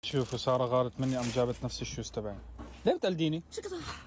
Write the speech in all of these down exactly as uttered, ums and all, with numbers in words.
شوفوا سارة غارت مني قام جابت نفس الشوز تبعي. ليه بتقلديني؟ شو صح؟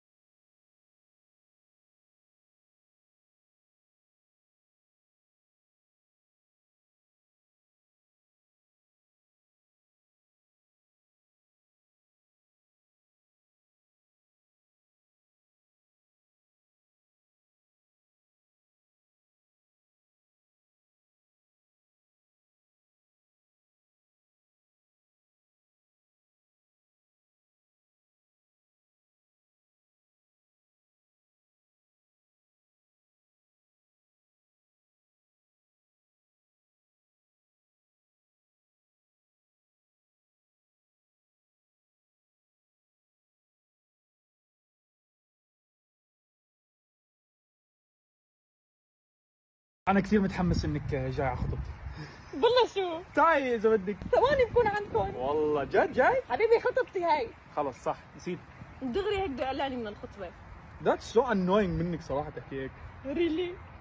أنا كثير متحمس إنك جاي على خطبتي. بالله شو؟ تعي إذا بدك. ثواني بكون عندكم. والله جد جاي؟ حبيبي خطبتي هاي. خلص صح نسيت. دغري هيك بده يقلعني من الخطبة. That's so annoying منك صراحة تحكي هيك. ريلي؟